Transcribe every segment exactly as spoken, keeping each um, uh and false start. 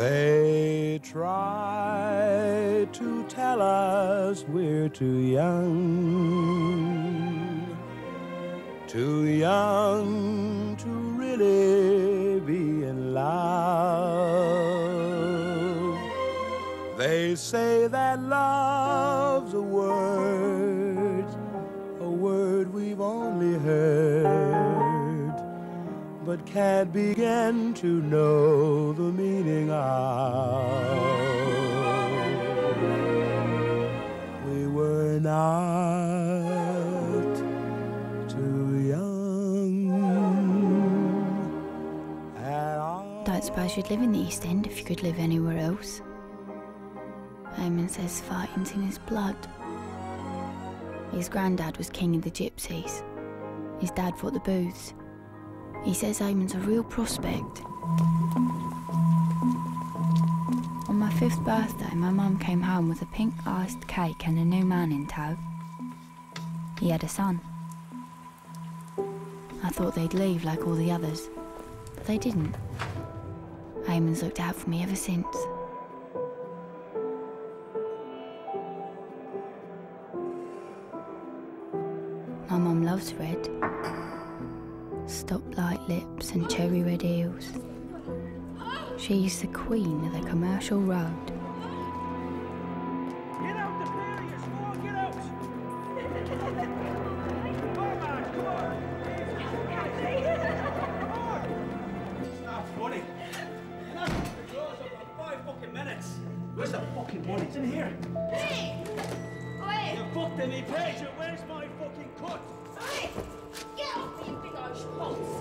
They try to tell us we're too young, too young to really be in love. They say that love's a word, a word we've only heard, but can't begin to know the meaning of. We were not too young at all. Don't suppose you'd live in the East End if you could live anywhere else. Eamon says fighting's in his blood. His granddad was king of the gypsies. His dad fought the booths. He says Eamon's a real prospect. On my fifth birthday, my mum came home with a pink iced cake and a new man in tow. He had a son. I thought they'd leave like all the others, but they didn't. Eamon's looked out for me ever since. My mum loves red. Stoplight lips and cherry red heels. She's the queen of the commercial road. Get out the pier, you small, get out! Come on, man, come on! It's not funny. You're not going to close up for five fucking minutes. Where's the fucking money? It's in here. Hey! Oi! You fucked in me page, and where's my fucking cut? Oi! Get off me, you big Irish putz!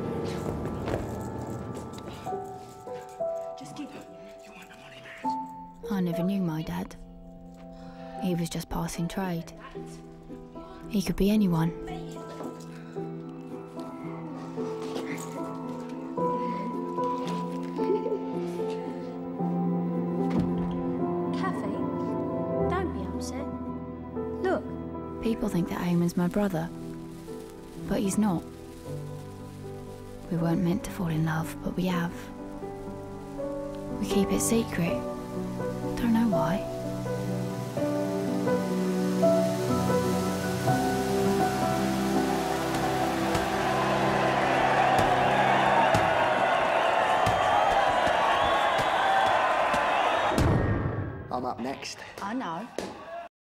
Just keep it. You want the money, man? I never knew my dad. He was just passing trade. He could be anyone. Kathy, don't be upset. Look. People think that Eamon's my brother, but he's not. We weren't meant to fall in love, but we have. We keep it secret. Don't know why. I'm up next. I know.